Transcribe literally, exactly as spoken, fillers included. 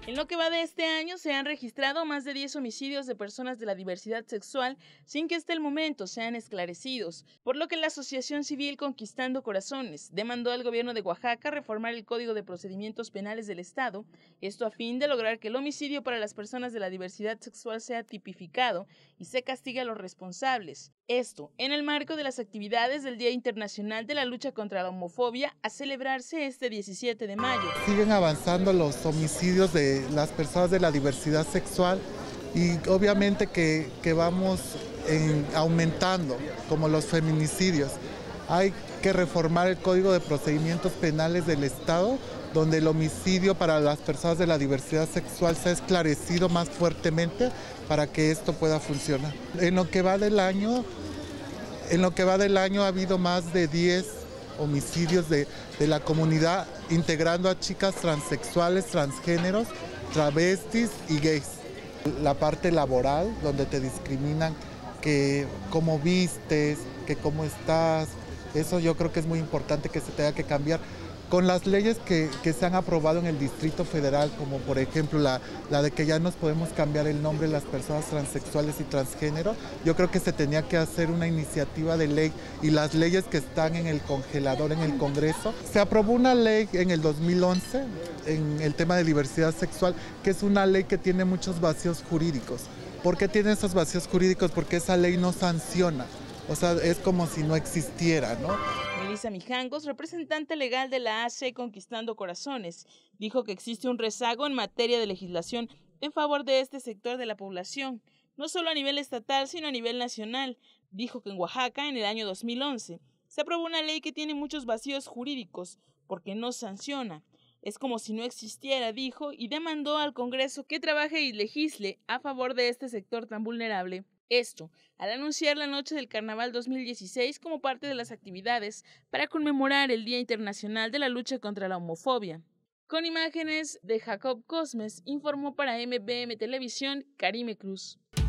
En lo que va de este año se han registrado más de diez homicidios de personas de la diversidad sexual sin que hasta el momento sean esclarecidos, por lo que la Asociación Civil Conquistando Corazones demandó al gobierno de Oaxaca reformar el Código de Procedimientos Penales del Estado, esto a fin de lograr que el homicidio para las personas de la diversidad sexual sea tipificado y se castigue a los responsables. Esto en el marco de las actividades del Día Internacional de la Lucha contra la Homofobia a celebrarse este diecisiete de mayo. Siguen avanzando los homicidios de las personas de la diversidad sexual y obviamente que, que vamos en, aumentando, como los feminicidios. Hay que reformar el Código de Procedimientos Penales del Estado, donde el homicidio para las personas de la diversidad sexual sea esclarecido más fuertemente para que esto pueda funcionar. En lo que va del año, en lo que va del año ha habido más de diez homicidios de, de la comunidad, integrando a chicas transexuales, transgéneros, travestis y gays. La parte laboral, donde te discriminan, que cómo vistes, que cómo estás, eso yo creo que es muy importante que se tenga que cambiar. Con las leyes que, que se han aprobado en el Distrito Federal, como por ejemplo la, la de que ya nos podemos cambiar el nombre de las personas transexuales y transgénero, yo creo que se tenía que hacer una iniciativa de ley y las leyes que están en el congelador en el Congreso. Se aprobó una ley en el dos mil once en el tema de diversidad sexual, que es una ley que tiene muchos vacíos jurídicos. ¿Por qué tiene esos vacíos jurídicos? Porque esa ley no sanciona, o sea, es como si no existiera, ¿no? Melissa Mijangos, representante legal de la A C Conquistando Corazones, dijo que existe un rezago en materia de legislación en favor de este sector de la población, no solo a nivel estatal, sino a nivel nacional. Dijo que en Oaxaca, en el año dos mil once, se aprobó una ley que tiene muchos vacíos jurídicos porque no sanciona. Es como si no existiera, dijo, y demandó al Congreso que trabaje y legisle a favor de este sector tan vulnerable. Esto, al anunciar la noche del Carnaval dos mil dieciséis como parte de las actividades para conmemorar el Día Internacional de la Lucha contra la Homofobia. Con imágenes de Jacob Cosmes, informó para M B M Televisión Karime Cruz.